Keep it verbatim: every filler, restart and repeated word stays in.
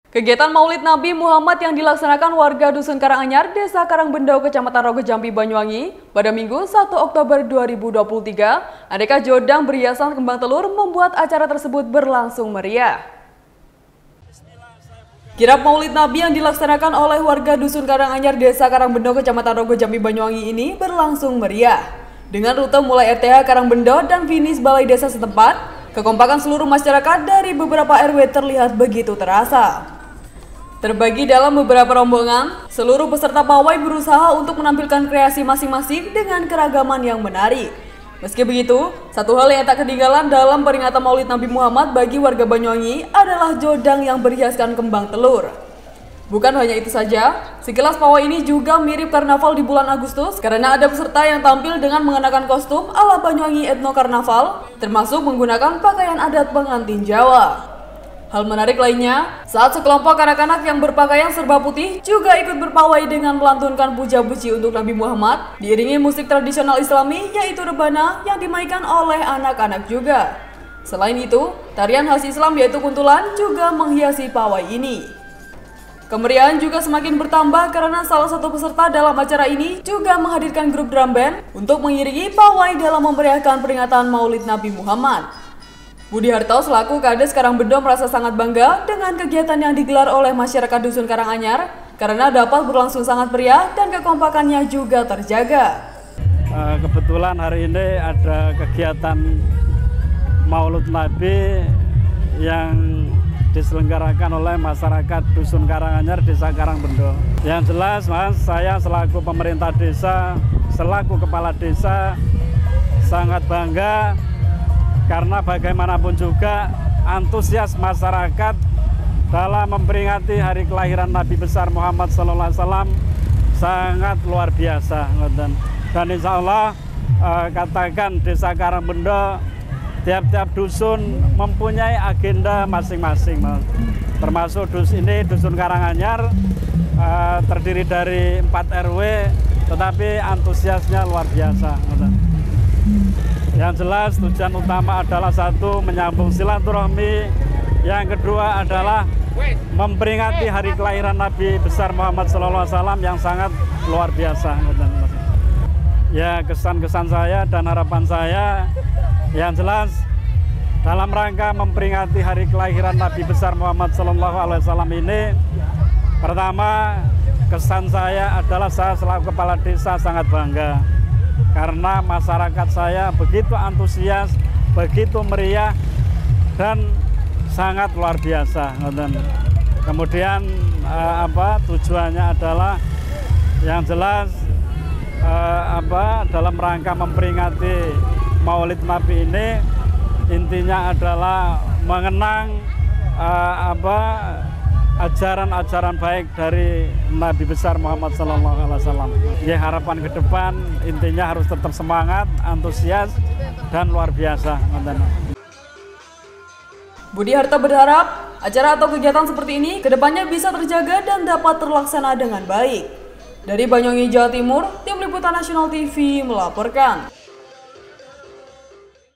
Kegiatan Maulid Nabi Muhammad yang dilaksanakan warga Dusun Karanganyar, Desa Karangbendo, Kecamatan Rogo Jambi, Banyuwangi pada Minggu satu Oktober dua ribu dua puluh tiga, aneka jodang berhiasan kembang telur membuat acara tersebut berlangsung meriah. Kirap Maulid Nabi yang dilaksanakan oleh warga Dusun Karanganyar, Desa Karangbendo, Kecamatan Rogo Jambi, Banyuwangi ini berlangsung meriah. Dengan rute mulai R T H Karangbendo dan finish Balai Desa setempat, kekompakan seluruh masyarakat dari beberapa R W terlihat begitu terasa. Terbagi dalam beberapa rombongan, seluruh peserta pawai berusaha untuk menampilkan kreasi masing-masing dengan keragaman yang menarik. Meski begitu, satu hal yang tak ketinggalan dalam peringatan Maulid Nabi Muhammad bagi warga Banyuwangi adalah jodang yang berhiaskan kembang telur. Bukan hanya itu saja, sekilas pawai ini juga mirip karnaval di bulan Agustus karena ada peserta yang tampil dengan mengenakan kostum ala Banyuwangi Ethno Karnaval, termasuk menggunakan pakaian adat pengantin Jawa. Hal menarik lainnya, saat sekelompok anak-anak yang berpakaian serba putih juga ikut berpawai dengan melantunkan puja-puji untuk Nabi Muhammad, diiringi musik tradisional Islami yaitu rebana yang dimainkan oleh anak-anak juga. Selain itu, tarian khas Islam yaitu kuntulan juga menghiasi pawai ini. Kemeriahan juga semakin bertambah karena salah satu peserta dalam acara ini juga menghadirkan grup drum band untuk mengiringi pawai dalam memeriahkan peringatan Maulid Nabi Muhammad. Budi Harto selaku Kades Karangbendo merasa sangat bangga dengan kegiatan yang digelar oleh masyarakat Dusun Karanganyar karena dapat berlangsung sangat meriah dan kekompakannya juga terjaga. Kebetulan hari ini ada kegiatan Maulid Nabi yang diselenggarakan oleh masyarakat Dusun Karanganyar, Desa Karangbendo. Yang jelas, Mas, saya selaku pemerintah desa, selaku kepala desa sangat bangga karena bagaimanapun juga antusias masyarakat dalam memperingati hari kelahiran Nabi besar Muhammad Sallallahu Alaihi Wasallam sangat luar biasa. Dan insya Allah eh, katakan Desa Karangbendo tiap-tiap dusun mempunyai agenda masing-masing, termasuk dus ini Dusun Karanganyar eh, terdiri dari empat R W, tetapi antusiasnya luar biasa. Yang jelas tujuan utama adalah satu, menyambung silaturahmi. Yang kedua adalah memperingati hari kelahiran Nabi besar Muhammad Sallallahu Alaihi Wasallam yang sangat luar biasa. Ya, kesan-kesan saya dan harapan saya yang jelas dalam rangka memperingati hari kelahiran Nabi besar Muhammad Sallallahu Alaihi Wasallam ini, pertama kesan saya adalah saya selaku kepala desa sangat bangga karena masyarakat saya begitu antusias, begitu meriah, dan sangat luar biasa. Kemudian eh, apa tujuannya adalah yang jelas eh, apa dalam rangka memperingati Maulid Nabi ini, intinya adalah mengenang eh, apa ajaran-ajaran baik dari Nabi besar Muhammad Sallallahu Alaihi Wasallam. Ya, harapan ke depan intinya harus tetap semangat, antusias, dan luar biasa. Budi Harto berharap acara atau kegiatan seperti ini kedepannya bisa terjaga dan dapat terlaksana dengan baik. Dari Banyuwangi, Jawa Timur, Tim Liputan Nasional T V melaporkan.